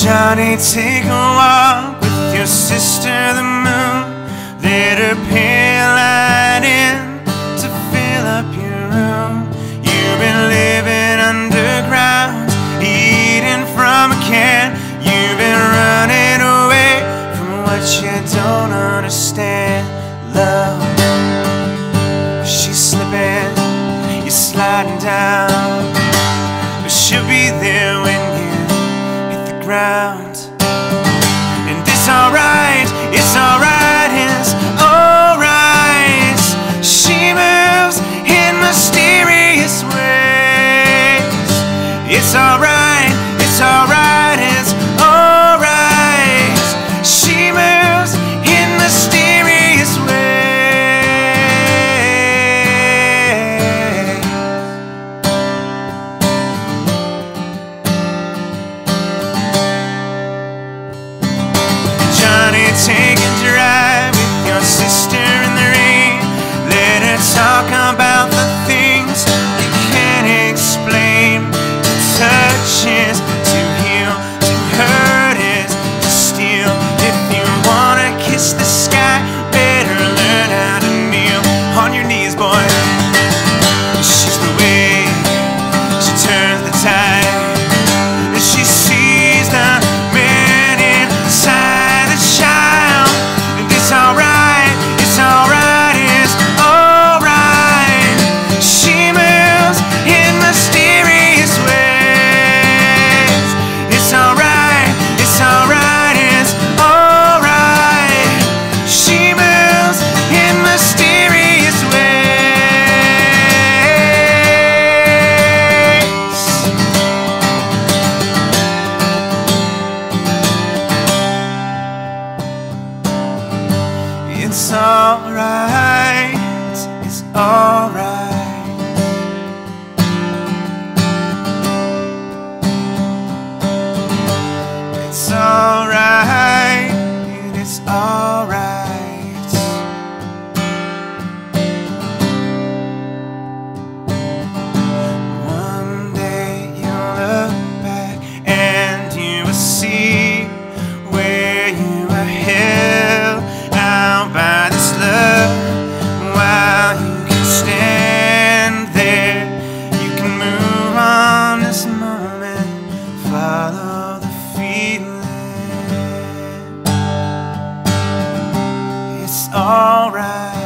Johnny, take a walk with your sister the moon. Let her pale light in to fill up your room. You've been living underground, eating from a can. You've been running away from what you don't understand. Love, she's slipping, you're sliding down, but she'll be there when you hit the ground. And it's alright, it's alright, it's alright. She moves in mysterious ways. It's alright, it's alright, it's alright. She moves in mysterious ways. Johnny, take a drive with your sister in the rain. Let her talk about the things you can't explain. To touch is to heal, to hurt is to steal. If you wanna kiss the sky, better learn how to kneel on your knees, boy. She's the way, she turns the tide. She sees the man inside the child. And it's alright, it's alright, it's alright. She moves in mysterious ways. It's alright, it's alright, it's alright. She moves in mysterious ways. It's alright, it's alright. It's alright, it's alright. One day you'll look back and you will see where you were held out by this love. While you can stand there, you can move on this moment. Follow the feeling. It's alright.